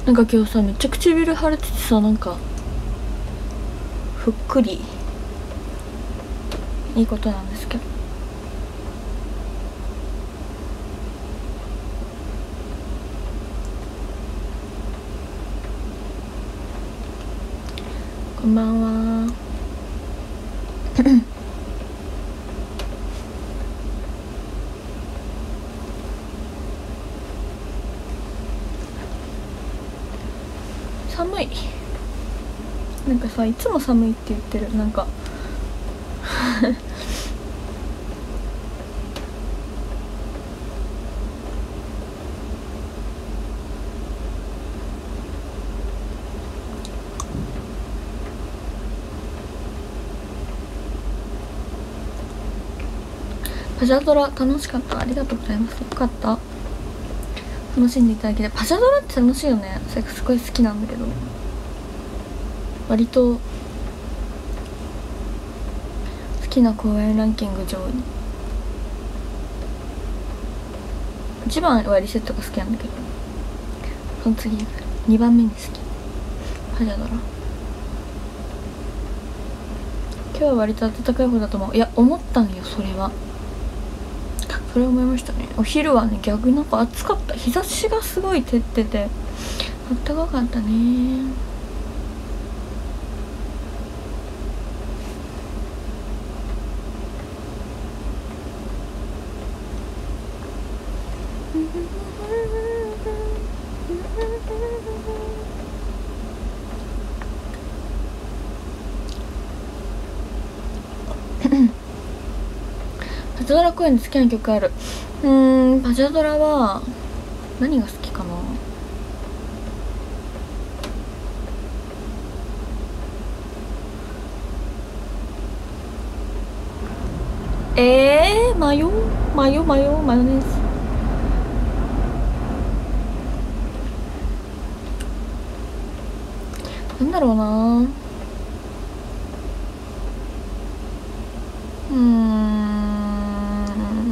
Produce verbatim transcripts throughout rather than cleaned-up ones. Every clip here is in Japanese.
なんか今日さめっちゃ唇腫れててさ、なんかふっくりいいことなんですけど。こんばんは。寒い。なんかさいつも寒いって言ってる。なんかパジャドラ楽しかった。ありがとうございます。よかった。楽しんでいただけて。パジャドラって楽しいよね。それすごい好きなんだけど、割と好きな公演ランキング上位、いちばんはリセットが好きなんだけど、その次にばんめに好きパジャドラ。今日は割と暖かい方だと思う。いや思ったんよ。それはそれ思いましたね。お昼はね逆になんか暑かった。日差しがすごい照ってて暖かかったね。パジャドラ公演で好きな曲ある。うーんパジャドラは何が好きかな。えー、マヨマヨマヨマヨネーズ。なんだろうな。うーん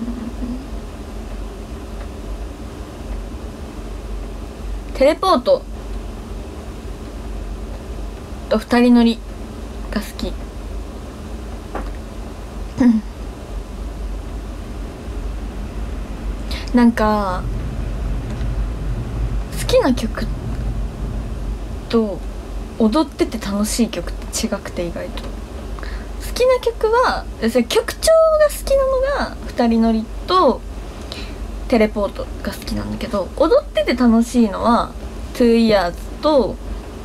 テレポートと二人乗りが好き。なんか好きな曲と踊ってて楽しい曲って違くて、意外と好きな曲は曲調が好きなのが二人乗りとテレポートが好きなんだけど、踊ってて楽しいのはトゥーイヤーズと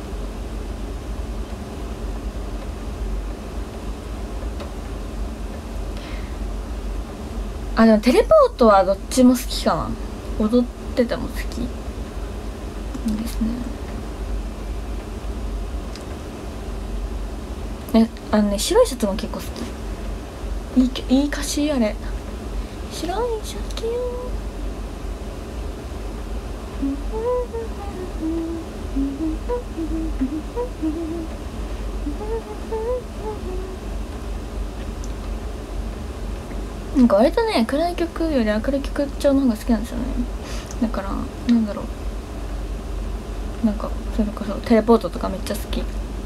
あでもテレポートはどっちも好きかな。踊ってても好きですね。えあのね白いシャツも結構好き。いいいい歌詞あれ。白いシャツよなんか割とね暗い曲より明るい曲調の方が好きなんですよね。だからなんだろう、なんかそれこそテレポートとかめっちゃ好き。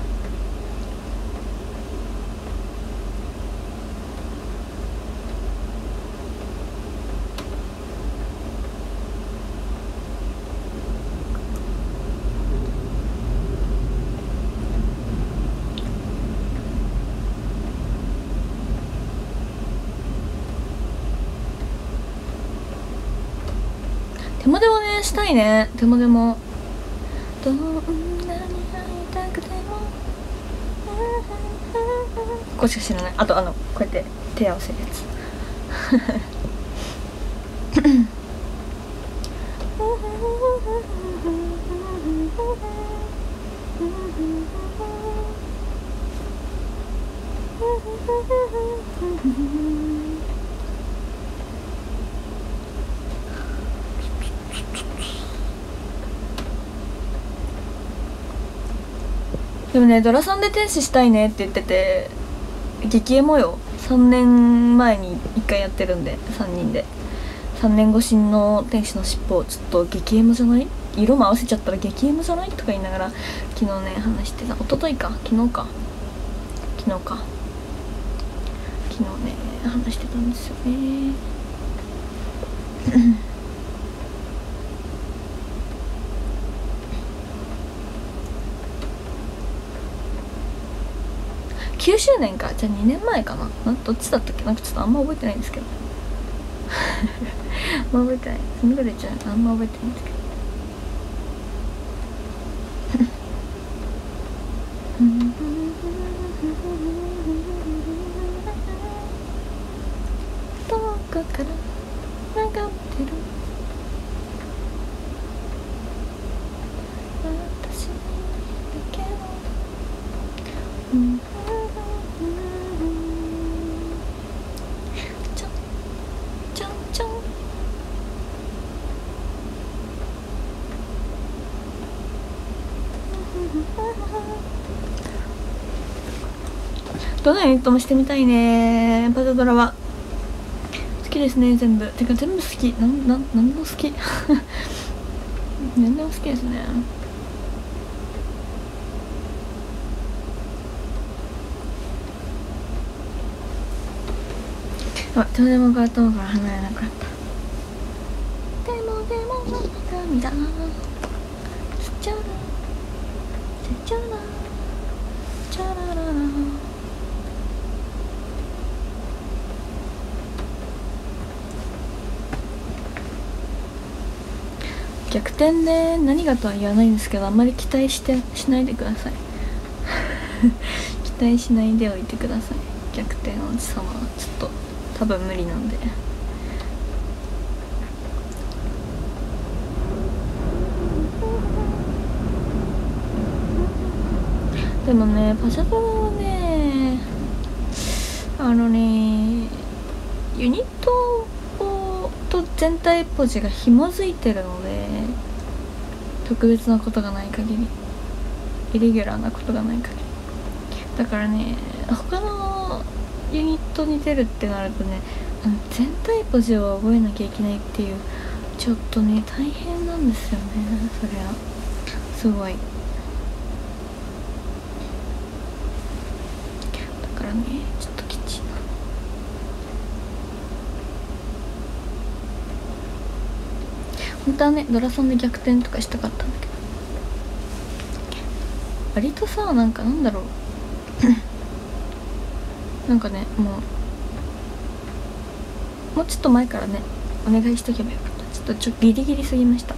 デモデモねしたいね。デモデモどんなに会いたくてもここしか知らない。あとあのこうやって手合わせるやつでもねドラさんで天使したいねって言ってて、激エモよ。さんねんまえにいっかいやってるんでさんにんでさんねん越しの天使の尻尾ちょっと激エモじゃない、色も合わせちゃったら激エモじゃないとか言いながら昨日ね話してた。一昨日か昨日か昨日か昨日ね話してたんですよねきゅうしゅうねんか。じゃあにねんまえかな。なんどっちだったっけ、なんかちょっとあんま覚えてないんですけどあんま覚えてない、そのぐらいじゃない、あんま覚えてないんですけどどこから眺めてる私だけの、うんちょんちょんちょんどのユニットもしてみたいね。パズドラは好きですね。全部てか全部好き。なんなんなんでも好き何でも好きですね。あ、とても頭から離れなくなった。でもでも涙スチャラスチャラチャラララ逆転で何がとは言わないんですけど、あんまり期待してしないでください期待しないでおいてください。逆転王子様はちょっと多分無理なんで。でもねパシャドラはねあのねユニットと全体ポジが紐づいてるので、特別なことがない限り、イレギュラーなことがない限り、だからね他のユニットに出るってなるとね、全体ポジを覚えなきゃいけないっていう、ちょっとね大変なんですよね。それはすごい。だからねちょっときちいな。本当はねドラソンで逆転とかしたかったんだけど、割とさなんかなんだろうなんかねもうもうちょっと前からねお願いしとけばよかった。ちょっとちょっとギリギリすぎました。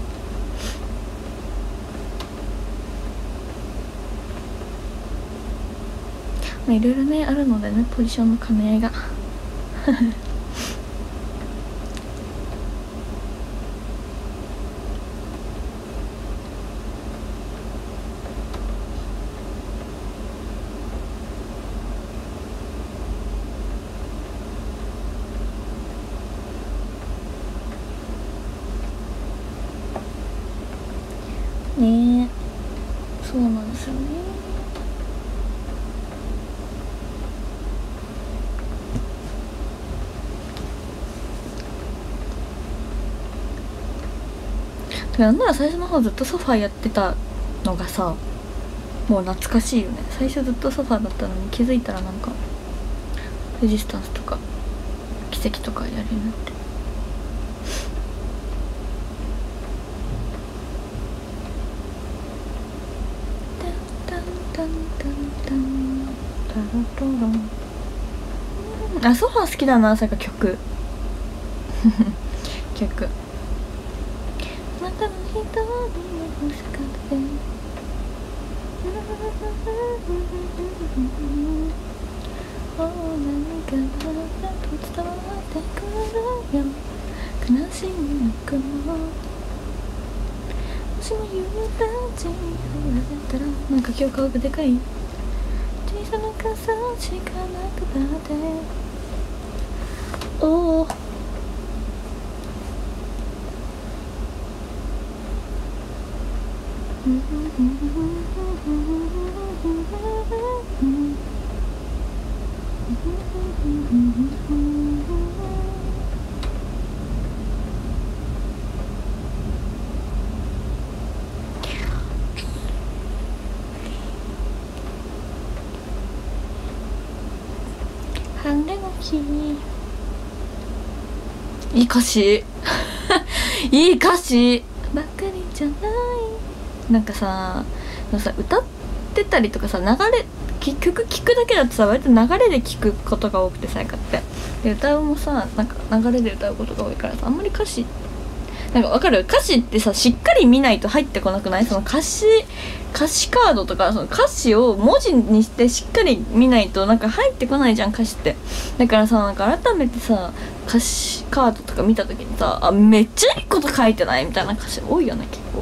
まあいろいろねあるのでね、ポジションの兼ね合いがねえ、そうなんですよね。なんなら最初の方ずっとソファーやってたのがさ、もう懐かしいよね。最初ずっとソファーだったのに気づいたらなんかレジスタンスとか奇跡とかやるようになって。あ、ソファー好きだな、さか曲曲またの瞳の星かでお何かがと伝わってくるよ、悲しみの雲、もしも夕立に降られたら、なんか今日顔がでかい、小さな傘しかなくなっておおれの日いい歌詞いい歌詞ばっかりじゃない。なんかささ歌ってたりとかさ、流れ曲聴くだけだとさ割と流れで聴くことが多くてさやかってで歌うもさなんか流れで歌うことが多いからさあんまり歌詞なんかわかる。歌詞ってさしっかり見ないと入ってこなくない？その歌詞歌詞カードとかその歌詞を文字にしてしっかり見ないとなんか入ってこないじゃん歌詞って。だからさなんか改めてさ歌詞カードとか見た時にさあめっちゃいいこと書いてないみたいな歌詞多いよね結構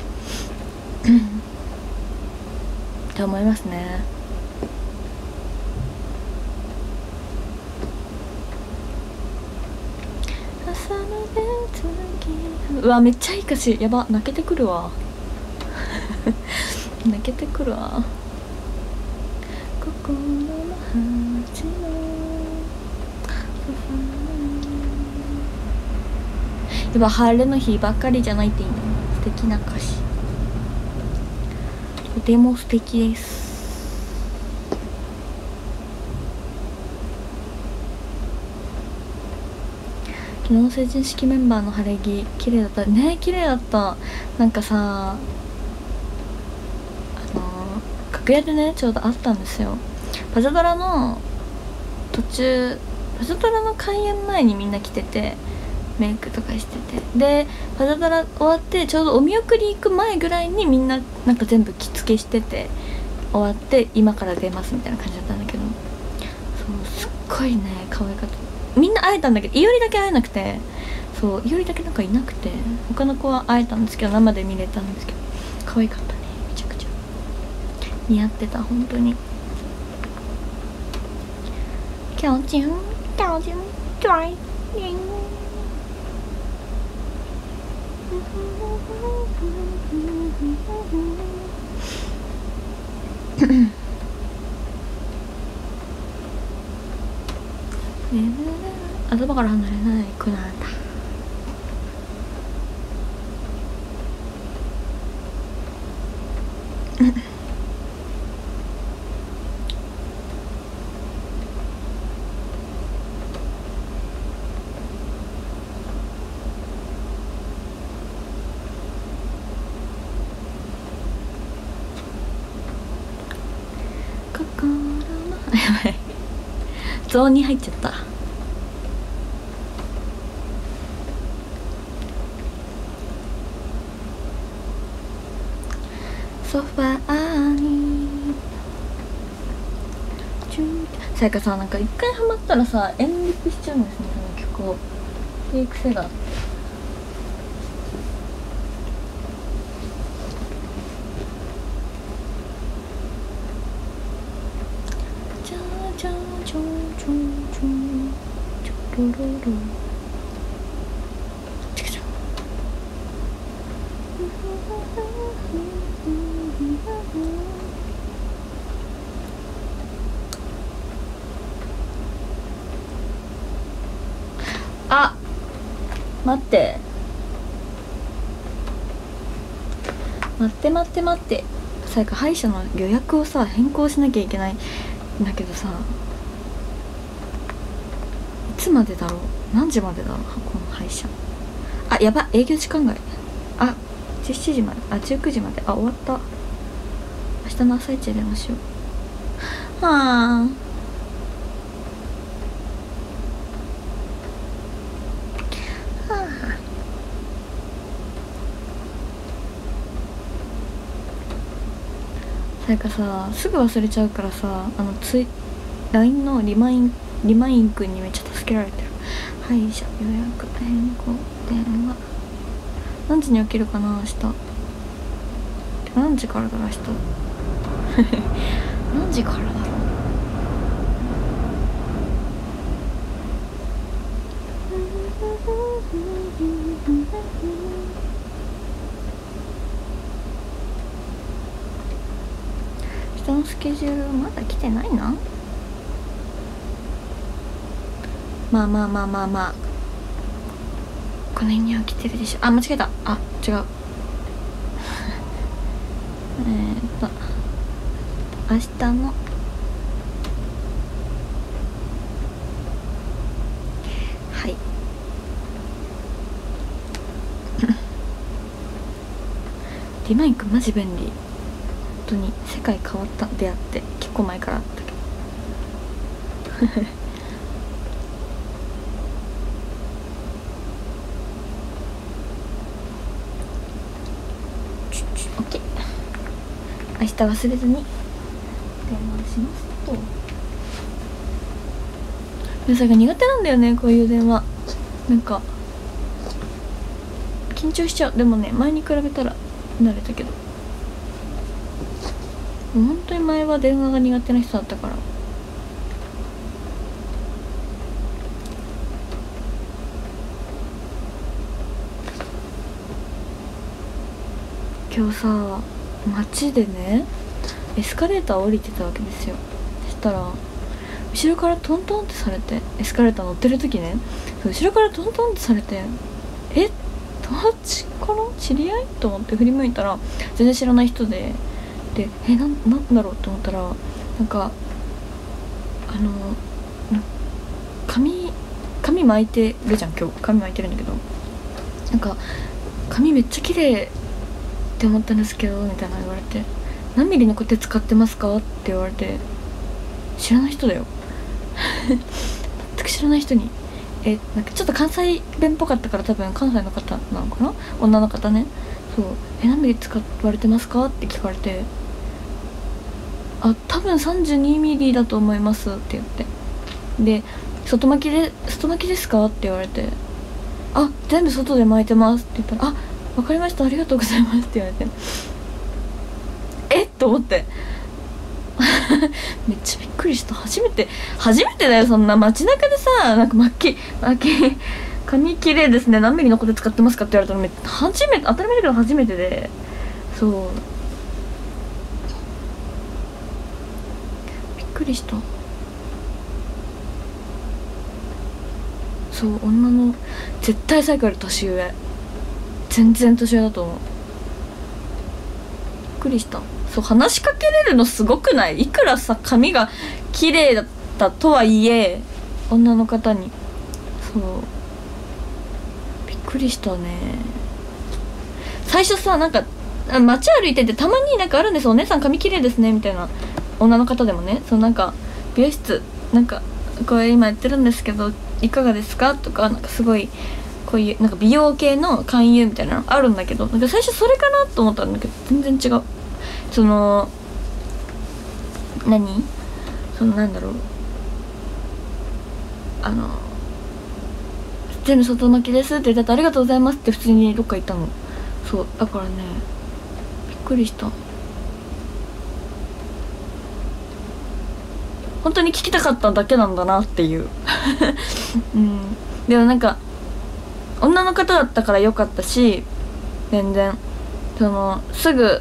って思いますね。うわめっちゃいい歌詞やば泣けてくるわ泣けてくるわ。心の端のやっぱ晴れの日ばっかりじゃないっていいね。素敵な歌詞とても素敵です。昨日成人式メンバーの晴れ着綺麗だったね。綺麗だった。なんかさあのー、楽屋でねちょうどあったんですよ。パジャドラの途中パジャドラの開演前にみんな来ててメイクとかしててでパジャドラ終わってちょうどお見送り行く前ぐらいにみんななんか全部着付けしてて終わって今から出ますみたいな感じだったんだけどそうすっごいね可愛かった。みんな会えたんだけどいおりだけ会えなくてそういおりだけなんかいなくて他の子は会えたんですけど生で見れたんですけど可愛かったね。めちゃくちゃ似合ってた本当に。究竟究竟在你頭から離れないくなった心のやばいゾーンに入っちゃった。ソファーにさやかさなんか一回ハマったらさ演リプしちゃうんですねその曲をっていう癖があってチャーチャーチョーチョーチョーチョロロロチクチャあ待って待って待って待ってさやか歯医者の予約をさ変更しなきゃいけないんだけどさいつまでだろう何時までだろうこの歯医者あやば営業時間外あじゅうしちじまであじゅうくじまであ終わった明日の朝一で電話しようはあなんかさすぐ忘れちゃうからさあのツイ ライン のリマインリマインくんにめっちゃ助けられてる。歯医者予約変更電話何時に起きるかな明日何時からだろ明日何時からだろう人のスケジュールまだ来てないな。まあまあまあまあまあこの辺には来てるでしょ。あ間違えたあ違うえっと明日のリマイクマジ便利、本当に世界変わった。出会って結構前からあったけどオッケー、明日忘れずに電話しますと。皆さんが苦手なんだよね、こういう電話。なんか緊張しちゃう。でもね、前に比べたら慣れたけど、本当に前は電話が苦手な人だったから。今日さ、街でねエスカレーター降りてたわけですよ。そしたら後ろからトントンってされて、エスカレーター乗ってる時ね、後ろからトントンってされて、え友達かな、知り合いと思って振り向いたら全然知らない人で、でえな、なんだろうと思ったら、なんかあの髪髪巻いてるじゃん、今日髪巻いてるんだけど、なんか髪めっちゃ綺麗って思ったんですけどみたいな言われて、何ミリのコテ使ってますかって言われて、知らない人だよ全く知らない人に、えなんかちょっと関西弁っぽかったから、多分関西の方なのかな、女の方ね。そうえ何ミリ使われてますかって聞かれて、あ多分さんじゅうにミリだと思いますって言って、で外巻きで外巻きですかって言われて、あ全部外で巻いてますって言ったら、あわかりましたありがとうございますって言われて、えっと思ってめっちゃびっくりした。初めて初めてだよ、そんな街中でさ、なんか巻き巻き髪綺麗ですね何ミリのコテ使ってますかって言われたのめ初めて、当たり前だけど初めてで、そうびっくりした。そう女の絶対最後より年上、全然年上だと思う。びっくりした。そう話しかけれるのすごくない？いくらさ髪が綺麗だったとはいえ、女の方に。そうびっくりしたね。最初さ、なんか街歩いててたまになんかあるんですよ、お姉さん髪綺麗ですねみたいな、女の方でもね、そうなんか美容室なんかこれ今やってるんですけどいかがですかとか、なんかすごいこういうなんか美容系の勧誘みたいなのあるんだけど、なんか最初それかなと思ったんだけど全然違う。その何そのなんだろう、あの全部外巻きですって言ったらありがとうございますって普通にどっか行ったの。そうだからねびっくりした。本当に聞きたかっただけなんだなっていううんでもなんか女の方だったから良かったし、全然そのすぐ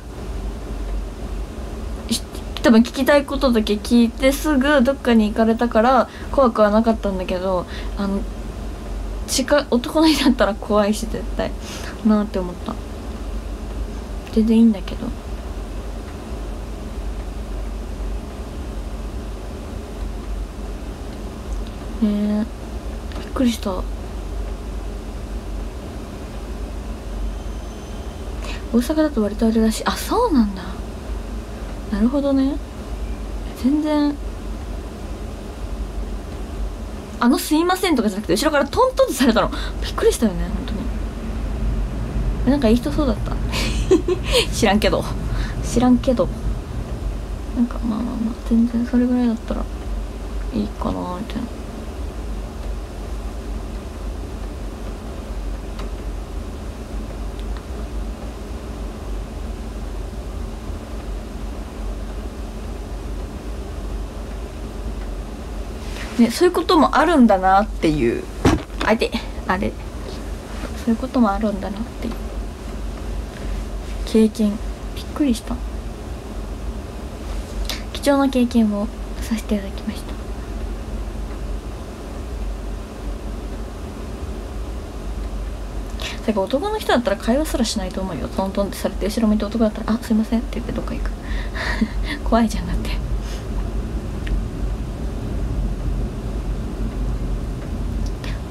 多分聞きたいことだけ聞いてすぐどっかに行かれたから怖くはなかったんだけど、あの近男の人だったら怖いし絶対なって思った。全然いいんだけどねえ、びっくりした。大阪だと割とあれらしい。あ、そうなんだ。なるほどね。全然あのすいませんとかじゃなくて後ろからトントンとされたのびっくりしたよね本当に。なんかいい人そうだった知らんけど知らんけどなんかまあまあまあ全然それぐらいだったらいいかなみたいな。ね、そういうこともあるんだなっていう、あれあれそういうこともあるんだなっていう経験、びっくりした。貴重な経験をさせていただきました。だから男の人だったら会話すらしないと思うよ。トントンってされて後ろ向いて男だったら「あすいません」って言ってどっか行く怖いじゃんだって。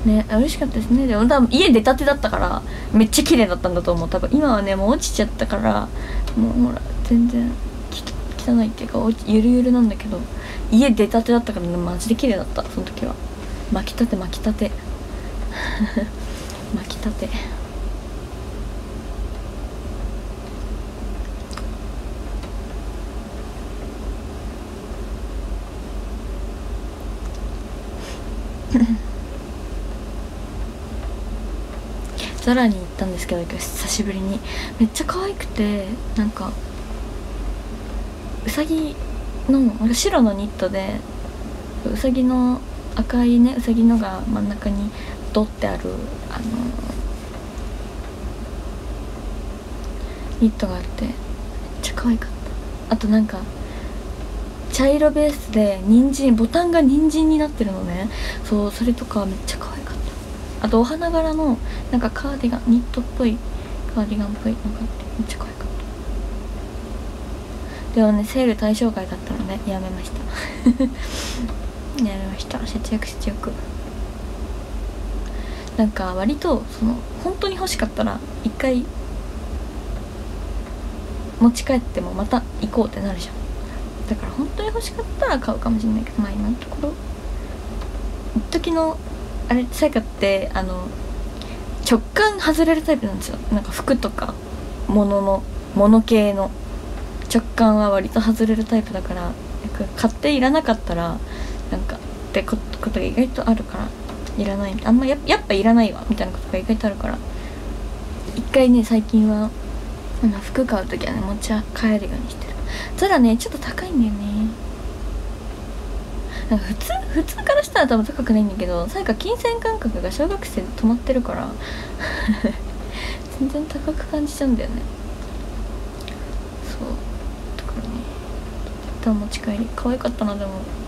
ね、嬉しかったですね。でも多分家出たてだったからめっちゃ綺麗だったんだと思う。多分今はねもう落ちちゃったからもうほら全然汚いっていうかゆるゆるなんだけど、家出たてだったからねマジで綺麗だった。その時は巻きたて巻きたて巻きたてザラに行ったんですけど今日久しぶりに。めっちゃ可愛くて、なんかうさぎの白のニットでうさぎの赤いねうさぎのが真ん中にドってあるあのニットがあってめっちゃ可愛かった。あとなんか茶色ベースで人参ボタンが人参になってるのね。そうそれとかめっちゃ可愛かった。あとお花柄のなんかカーディガンニットっぽいカーディガンっぽいのがあってめっちゃ可愛かった。でもねセール対象外だったのでやめましたやめました。節約節約。なんか割とその本当に欲しかったら一回持ち帰ってもまた行こうってなるじゃん。だから本当に欲しかったら買うかもしれないけど、まあ今のところ一時のあれさやかってあの直感外れるタイプなんですよ。なんか服とか物の物系の直感は割と外れるタイプだから、買っていらなかったらなんかってことが意外とあるから、いらないあんま や, やっぱいらないわみたいなことが意外とあるから、一回ね最近は服買う時はね持ち帰るようにしてる。ただねちょっと高いんだよね。なんか普通普通からしたら多分高くないんだけど、さやか金銭感覚が小学生で止まってるから全然高く感じちゃうんだよね。そうだからね一旦持ち帰り可愛かったな。でも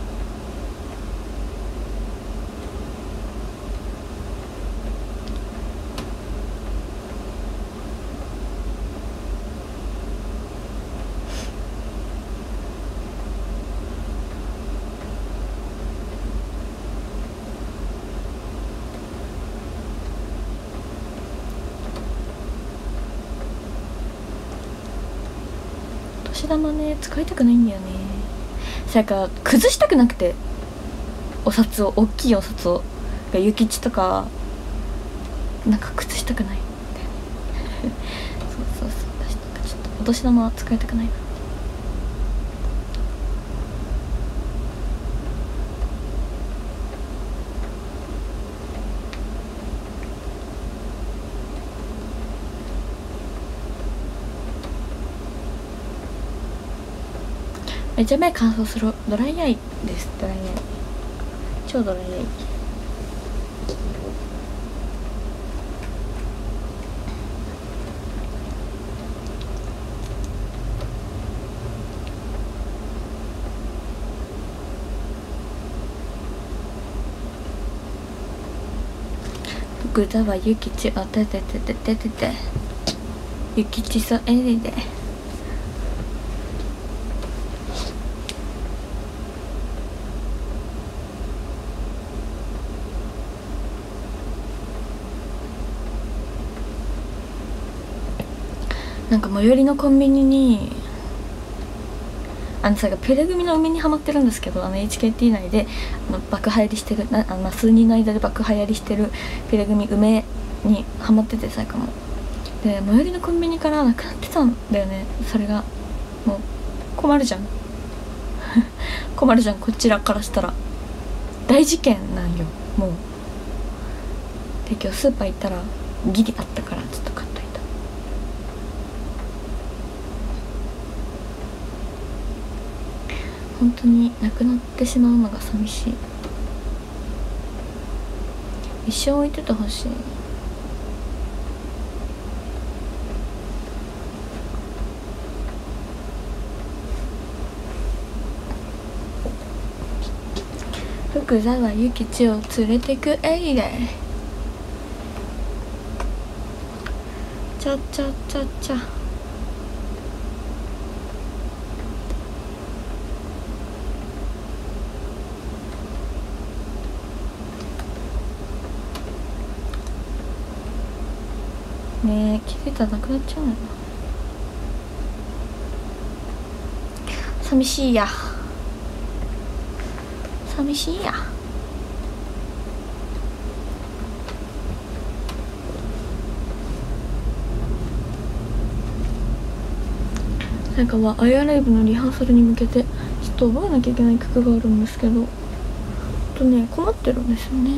お年玉ね使いたくないんだよね。そやから崩したくなくて、お札を大きいお札を諭吉とかなんか崩したくないんだよねそうそうそう私とかちょっとお年玉は使いたくないな。めちゃめちゃ乾燥するドライアイです。ドライアイ超ドライアイ。福沢諭吉あててててててて諭吉さエリでなんか最寄りのコンビニにあのさペレ組の梅にハマってるんですけど、あの エイチケーティー 内であの爆流行りしてるなあの数人の間で爆流行りしてるペレ組梅にハマっててさやかもで最寄りのコンビニからなくなってたんだよね。それがもう困るじゃん困るじゃんこちらからしたら大事件なんよもう。で今日スーパー行ったらギリあったからちょっと買っといた。本当になくなってしまうのが寂しい。一生置いててほしい。福沢諭吉を連れてくエイレちゃちゃちゃちゃねえ、気づいたらなくなっちゃうのよな。寂しいや寂しいや。なんかはアイアライブのリハーサルに向けてちょっと覚えなきゃいけない曲があるんですけど、とね困ってるんですよね。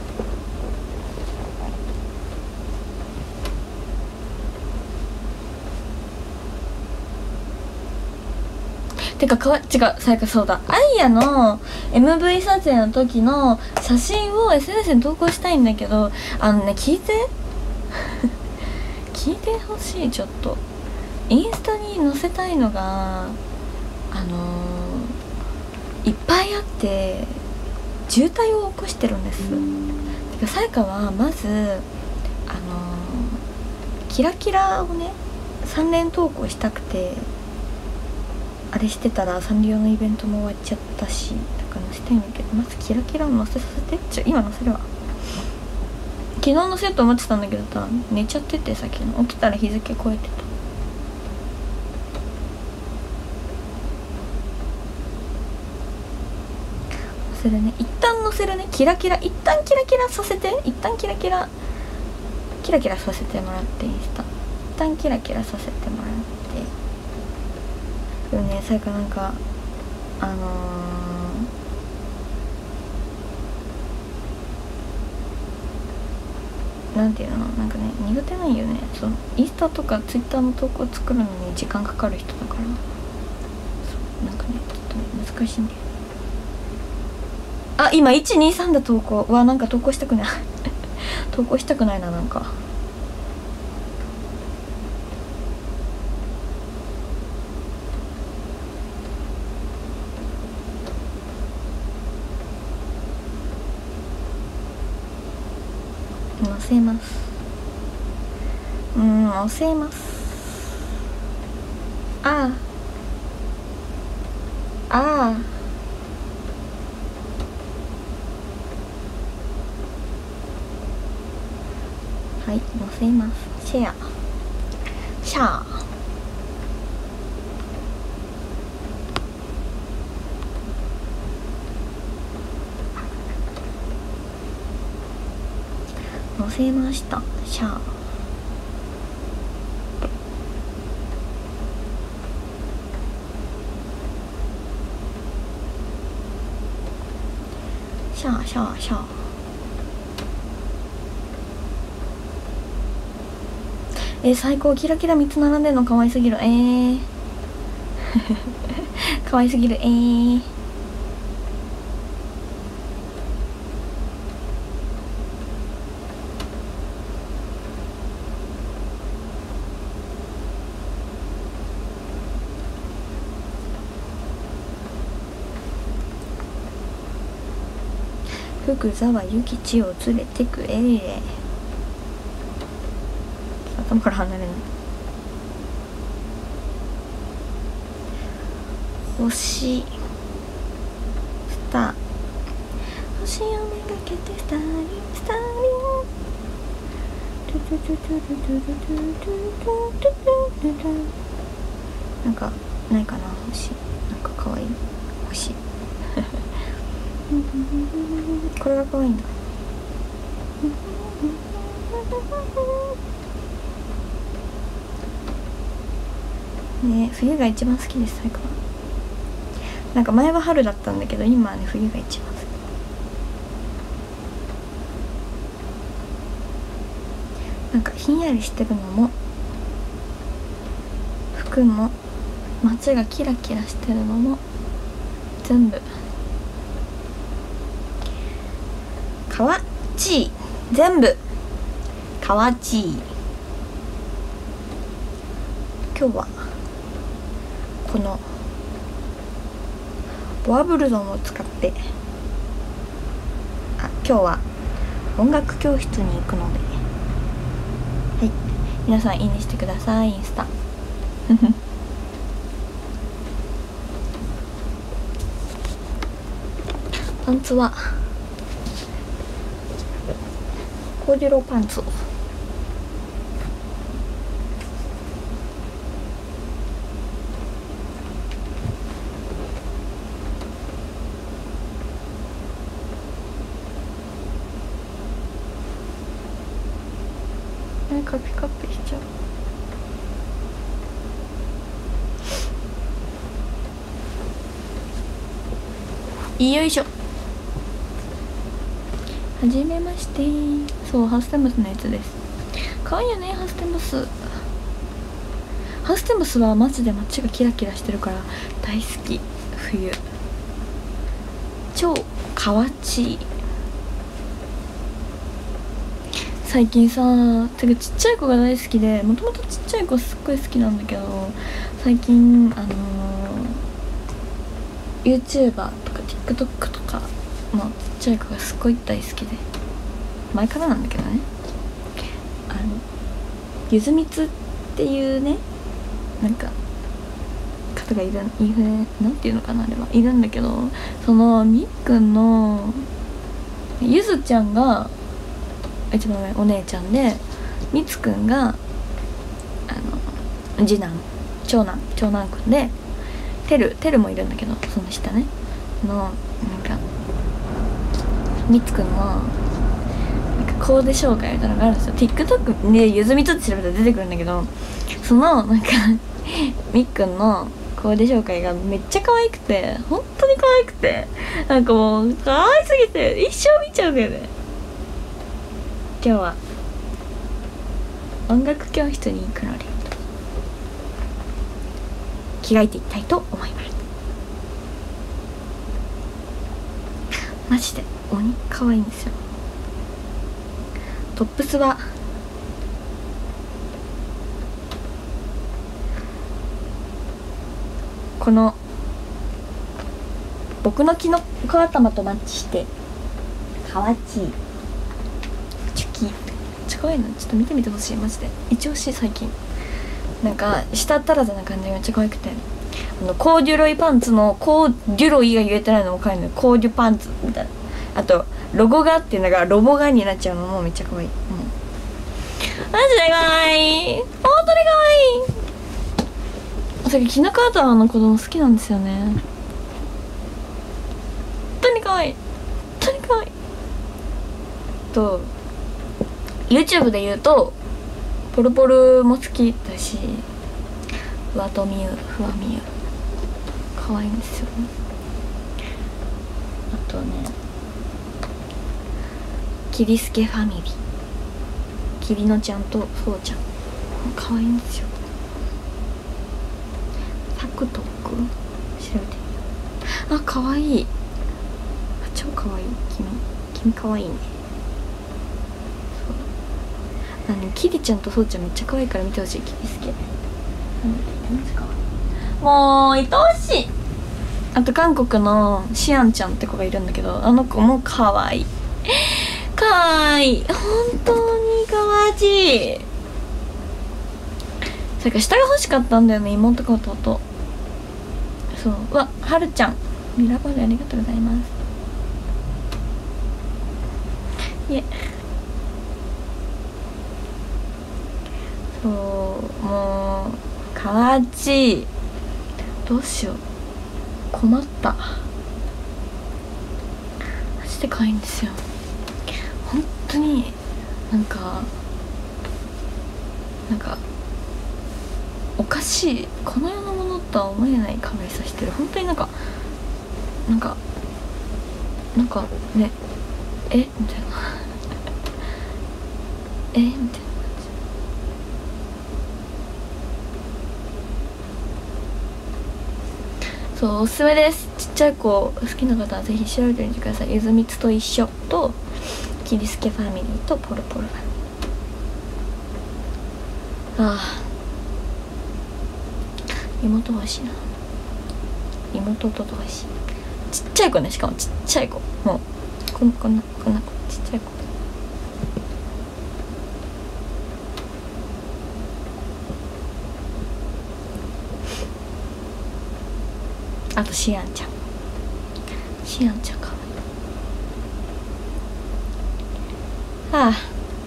てかかわ違うさやかそうだ、アイヤの エムブイ 撮影の時の写真を エスエヌエス に投稿したいんだけど、あのね聞いて聞いてほしい。ちょっとインスタに載せたいのがあのー、いっぱいあって渋滞を起こしてるんです。てかさやかはまずあのー、キラキラをねさん連投稿したくて、あれしてたらサンリオのイベントも終わっちゃったし、だから載せたいんだけど、まずキラキラを載せさせて。ちょ今載せるわ。昨日載せようと思ってたんだけどさ、寝ちゃってて、さっきの起きたら日付超えてた。載せるね、一旦載せるね。キラキラ一旦キラキラさせて、一旦キラキラキラキラさせてもらって、インスタ一旦キラキラさせてもらって。でもね、さやかなんかあのー、なんていうの、なんかね苦手なんよね。そのインスタとかツイッターの投稿作るのに時間かかる人だから、そうなんかねちょっとね難しいんだよ。あ、今いちにさんだ投稿。うわ、なんか投稿したくない投稿したくないな。なんか載せます。うん載せます。ああああはい、載せます。シェアシャー載せました。シャーシャーシャーシャー。えー、最高。キラキラみっつ並んでんのかわいすぎる。えーかわいすぎる。えー福沢諭吉を連れてくれれ。頭から離れない。星スター、星をめがけてスターリンスターリン。なんかないかな星。なんか可愛い星これが可愛いんだ。ね、冬が一番好きです。最高。なんか前は春だったんだけど、今はね冬が一番好き。なんかひんやりしてるのも服も街がキラキラしてるのも全部かわちい。全部かわちい。今日はこのボアブルゾンを使って、あ、今日は音楽教室に行くので、はい、皆さんいいねしてください。インスタパンツはコーデュロパンツ。 カピカピしちゃう。よいしょ。はじめまして。そう、ハウステンボスのやつです。かわいいよね、ハウステンボス。ハウステンボスはマジで街がキラキラしてるから大好き。冬超かわちい。最近さ、てかちっちゃい子が大好きで、もともとちっちゃい子すっごい好きなんだけど、最近あのー、YouTuber とか TikTok とかのちっちゃい子がすっごい大好きで、前からなんだけどね、あのゆずみつっていうね、なんか方がいる、いるなんていうのかな、あれはいるんだけど、そのみっくんのゆずちゃんが一番上お姉ちゃんで、みつくんがあの次男長男長男くんで、てるてるもいるんだけど、その下ねのなんかみつくんのなんかコーデ紹介みたいなのがあるんですよ。 TikTok でゆずみつって調べたら出てくるんだけど、そのなんかみっくんのコーデ紹介がめっちゃ可愛くて、本当に可愛くて、なんかもう可愛すぎて一生見ちゃうんだよね。今日は音楽教室に行くので着替えていきたいと思います。マジで鬼可愛いんですよ。トップスはこの僕のキノコ頭とマッチしてかわちい。チュキめっちゃ可愛いの、ちょっと見てみてほしい。マジで一押し。最近なんか舌足らずな感じがめっちゃ可愛くて、あのコーデュロイパンツのコーデュロイが言えてないのも可愛いのよ。コーデュパンツみたいな。あとロゴガっていうのがロボガになっちゃうのもめっちゃ可愛い。うん、マジで可愛い、本当に可愛い。さっきキノコ頭の子供好きなんですよね。本当に可愛い、本当に可愛い。と YouTube で言うとポルポルも好きだし、ふわとみゆふわみゆ可愛いんですよね。あとね、キリスケファミリー、キリノちゃんとそうちゃん可愛いんですよ。タクトック調べてみよう。あ、可愛い、超可愛い。君君可愛いね。あのキリちゃんとそうちゃんめっちゃ可愛いから見てほしい。キリスケ、うん、マジ可愛い。もう愛おしい。あと韓国のシアンちゃんって子がいるんだけど、あの子も可愛い可愛い、本当に可愛い。それから下が欲しかったんだよね、妹か弟。そう、うわ、はるちゃんミラーボールありがとうございます。いえ、そうもうかわちい。どうしよう、困った。マジで可愛いんですよ。本当になんかなんかおかしい、この世のものとは思えない可愛さしてる。本当になんかなんかなんかね、えみたいなえみたいな感じ。そうおすすめです。ちっちゃい子好きな方はぜひ調べてみてください。ゆずみつと一緒とキリスケファミリーとポルポル。ああ、妹欲しいな。妹弟欲しい。ちっちゃい子ね、しかもちっちゃい子、もうこんこんなこんな子、ちっちゃい子。あとシアンちゃん、シアンちゃんかわいい。はあ、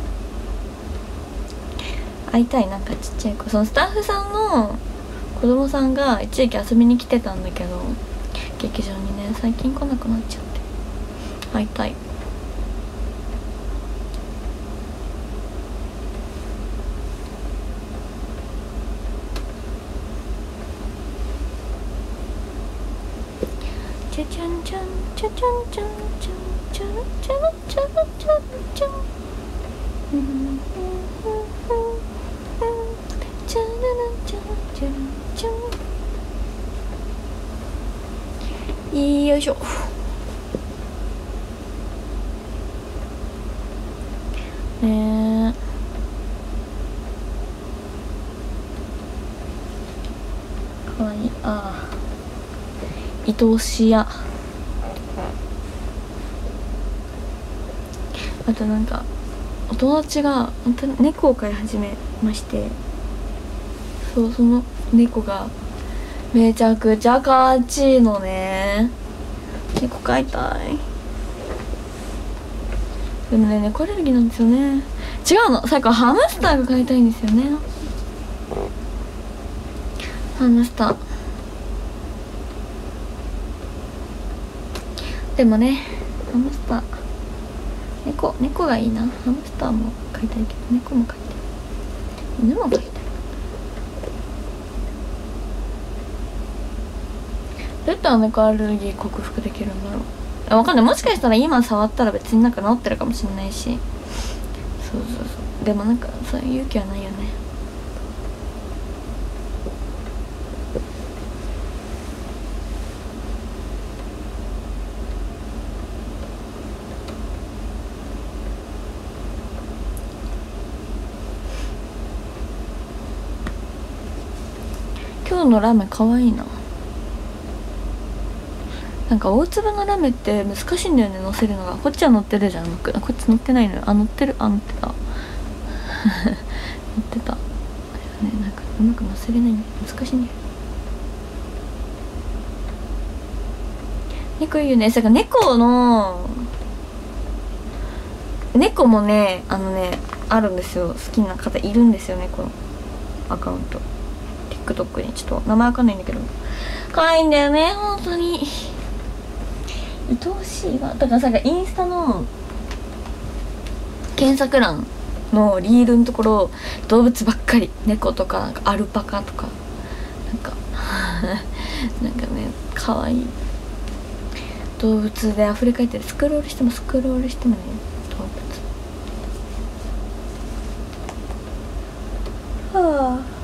会いたい。なんかちっちゃい子、そのスタッフさんの子供さんが一時期遊びに来てたんだけど、劇場にね、最近来なくなっちゃって。会いたい。 チャチャンチャンチャチャンチャンチャンチャラチャラチャラチャラチャンチャラチャラチャラチャラチャン。よいしょ。ねえ、かわいい。ああ、愛おしや。あとなんかお友達が本当に猫を飼い始めまして、そう、その猫がめちゃくちゃかわちいのね。猫飼いたい。でもね、猫アレルギーなんですよね。違うの、最後ハムスターが飼いたいんですよね。ハムスター。でもね、ハムスター、猫猫がいいな。ハムスターも飼いたいけど、猫も飼いたい、犬も飼いたい。どうやったら猫アレルギー克服できるんだろう。わかんない。もしかしたら今触ったら別になんか治ってるかもしれないし。そうそうそう。でもなんかそういう勇気はないよね。今日のラーメンかわいいな。なんか大粒のラメって難しいんだよね、乗せるのが。こっちは乗ってるじゃん、こっち乗ってないのよ。あ、乗ってる、あ、乗ってた乗ってたね。なんかうまく乗せれないんだよ、難しいんだよ。猫いいよね。それから猫の猫もね、あのね、あるんですよ。好きな方いるんですよね、このアカウント TikTok に。ちょっと名前わかんないんだけど可愛いんだよね、本当に愛おしいわ。だからさ、インスタの検索欄のリールのところ動物ばっかり。猫とかなんかアルパカとかなんかなんかね、かわいい動物で溢れかえってる。スクロールしてもスクロールしてもね、動物。はあ、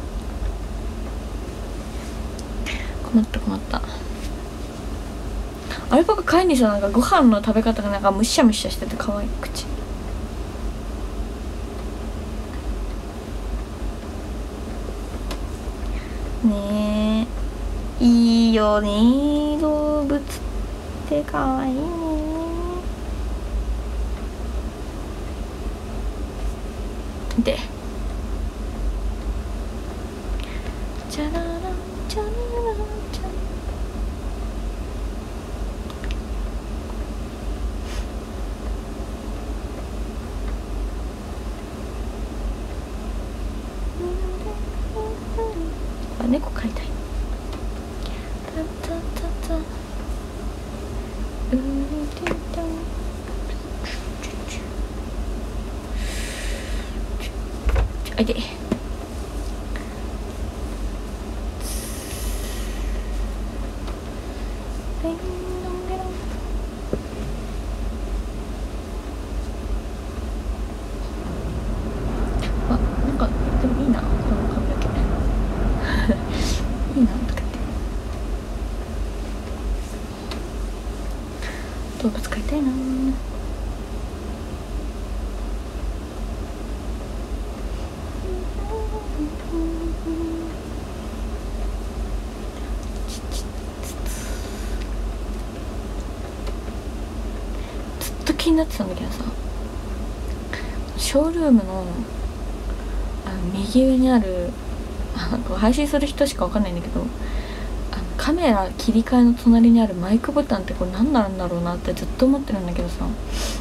困った困った。アルパカ飼いにさ、なんかご飯の食べ方がなんかむしゃむしゃしてて可愛い口。ねえ、いいよね、動物って可愛いね。で、チャラランチャラランチャラ。猫飼いたい。タタタタウリテタあいて。あ、なんかでもいいな、この髪の毛いいなとかって。動物飼いたいな。ずっと気になってたんだけどさ、ショールームのあの右上にある、あの配信する人しかわかんないんだけど、あのカメラ切り替えの隣にあるマイクボタンってこれ何なんだろうなってずっと思ってるんだけどさ、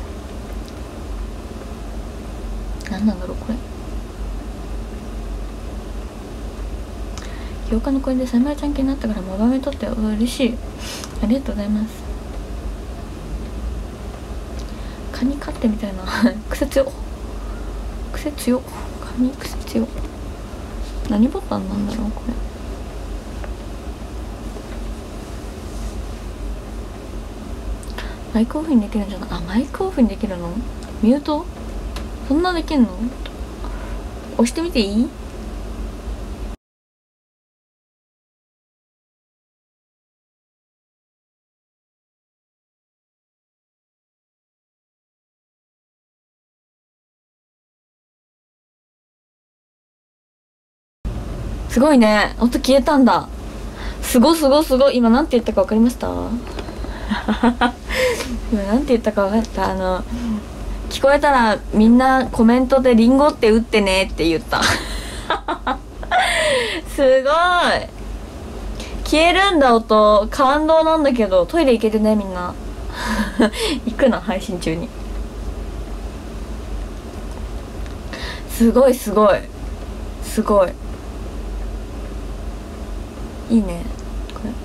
何なんだろうこれ。ようかの声でさんまいちゃん気になったからモバメ撮って嬉しい。ありがとうございます。カニ飼ってみたいな癖強癖強カニ癖強。何ボタンなんだろうこれ。 マイクオフにできるんじゃない？あ、マイクオフにできるの？ミュートそんなできんの？押してみていい？すごいね、音消えたんだ。すごすごすごい。今なんて言ったか分かりました？今なんて言ったか分かった？あの聞こえたらみんなコメントでリンゴって打ってねって言った。すごい消えるんだ音。感動なんだけど。トイレ行けるねみんな。行くな配信中に。すごいすごいすごいいいねこれ。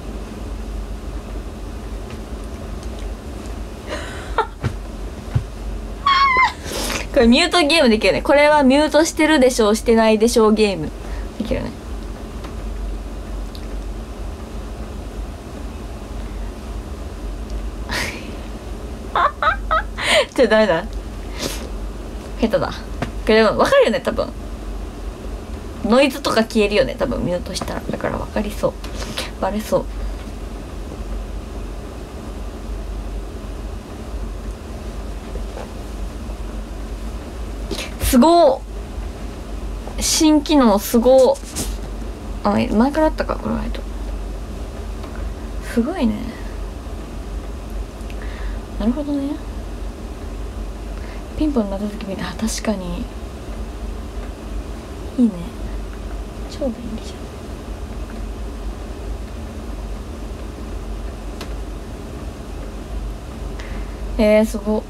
これミュートゲームできるね。これはミュートしてるでしょうしてないでしょうゲームできるね。ちょっとダメだ、下手だ。これでも分かるよね多分。ノイズとか消えるよね多分ミュートしたら。だから分かりそう、バレそう。すごー、新機能すごー。あ、前からあったかこれは。すごいね。なるほどね。ピンポン鳴った時見た。あ、確かにいいね、超便利じゃん。えー、すごっ。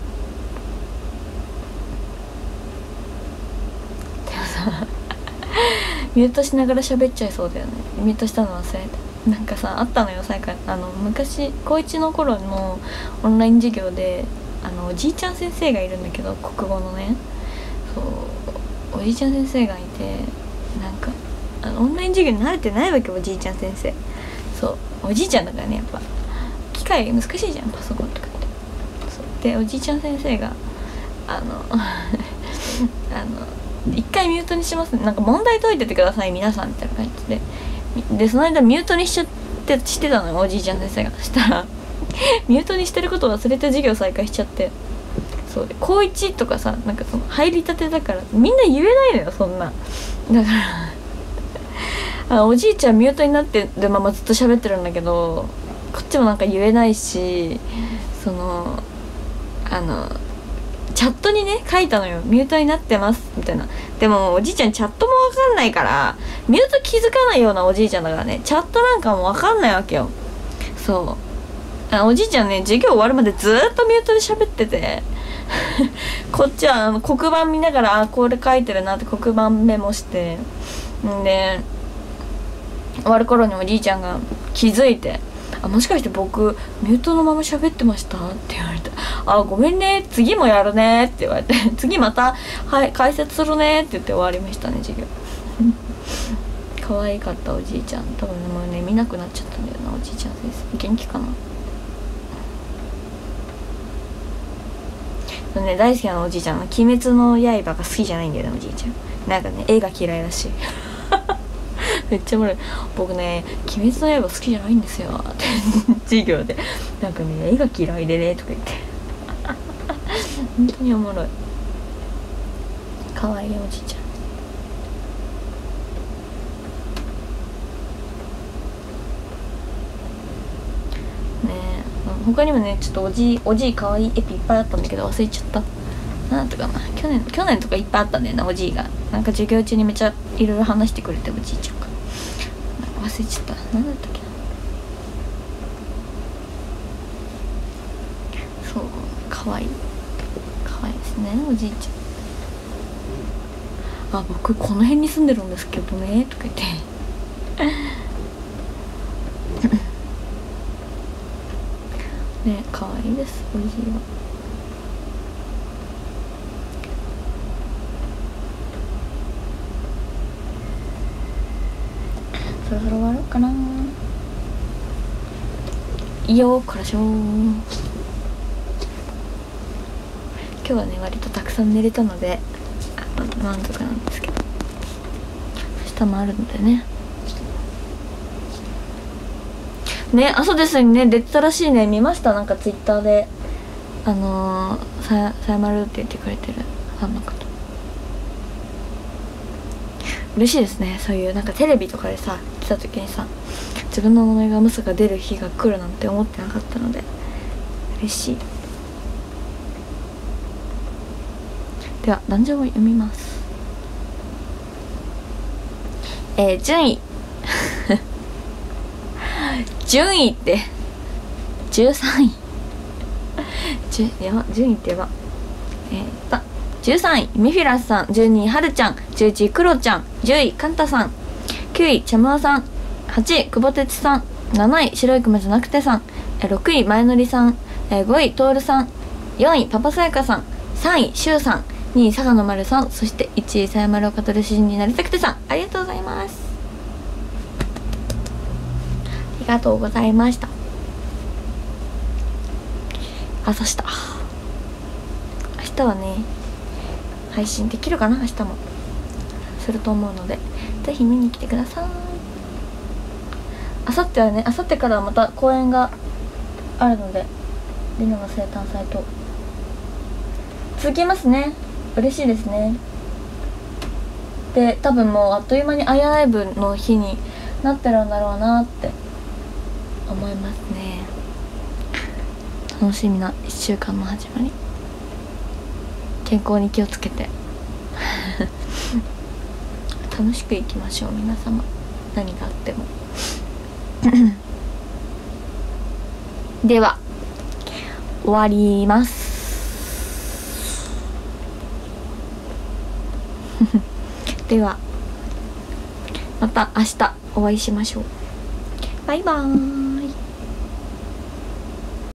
でもさミュートしながら喋っちゃいそうだよね。ミュートしたの忘れた。なんかさあったのよ、最近あの昔高いちの頃のオンライン授業で、あのおじいちゃん先生がいるんだけど、国語のね。そうおじいちゃん先生がいて、なんかあのオンライン授業に慣れてないわけ、おじいちゃん先生。そうおじいちゃんだからね、やっぱ機械難しいじゃん、パソコンとかって。そうでおじいちゃん先生があのあの一回ミュートにしますね、なんか問題解いててください皆さんみたいな感じで。でその間ミュートにしちゃってしてたのよ、おじいちゃん先生が。したらミュートにしてることを忘れて授業再開しちゃって。そうで高いちとかさ、なんかその入りたてだからみんな言えないのよそんな。だからあおじいちゃんミュートになってるままずっと喋ってるんだけど、こっちもなんか言えないし、そのあのチャットにね書いたのよ、ミュートになってますみたいな。でもおじいちゃんチャットも分かんないから、ミュート気づかないようなおじいちゃんだからね、チャットなんかも分かんないわけよ。そうあおじいちゃんね、授業終わるまでずっとミュートで喋っててこっちはあの黒板見ながら、あこれ書いてるなって黒板メモして、んで終わる頃におじいちゃんが気づいて、あもしかして僕ミュートのまま喋ってましたって言われて、あごめんね次もやるねって言われて次またはい解説するねって言って終わりましたね授業。可愛かったおじいちゃん。多分もうね見なくなっちゃったんだよなおじいちゃん先生。元気かな。ね、大好きなのおじいちゃんの「鬼滅の刃」が好きじゃないんだよねおじいちゃん。なんかね絵が嫌いらしい。めっちゃおもろい。僕ね「鬼滅の刃」好きじゃないんですよって授業でなんかね絵が嫌いでねとか言って本当におもろい。かわいいおじいちゃん。ねえ他にもねちょっとおじいおじいかわいいエピいっぱいあったんだけど忘れちゃった。なんだったかな、去年去年とかいっぱいあったんだよなおじいが。なんか授業中にめっちゃいろいろ話してくれておじいちゃんが。忘れちゃった。なんだったっけな。そうかわいいかわいいですねおじいちゃん。あ僕この辺に住んでるんですけどねとか言ってね可愛いですおじいは。そろそろ終わろうかな。いいよからしょう。 日はね割とたくさん寝れたので満足なんですけど、明日もあるのでね。ね、あ、そうですね、出てたらしいね。見ました、なんかツイッターであのー、さや、さやまるって言ってくれてるファンの方、嬉しいですね。そういうなんかテレビとかでさ来た時にさ、自分の名前がまさか出る日が来るなんて思ってなかったので嬉しい。では壇上を読みます。えー、順位順位ってじゅうさんいじゅやば順位ってやばえー、っとじゅうさんいミフィラスさん、じゅうにいはるちゃん、じゅういちいクロちゃん、じゅういカンタさん、きゅういチャムアさん、はちい久保哲さん、なない白いクマじゃなくてさん、ろくい前乗りさん、ごいトールさん、よんいパパさやかさん、さんいシュウさん、にい佐賀の丸さん、そしていちいさやまるを語る詩人になりたくてさん、ありがとうございます。ありがとうございました。朝した明日はね配信できるかな、明日もすると思うのでぜひ見に来てください。あさってはね、あさってからはまた公演があるので、リノの生誕祭と続きますね。嬉しいですね。で多分もうあっという間にアイアライブの日になってるんだろうなって思いますね。楽しみないっしゅうかんの始まり、健康に気をつけて楽しくいきましょう皆様、何があってもでは終わりますではまた明日お会いしましょう。バイバーイ。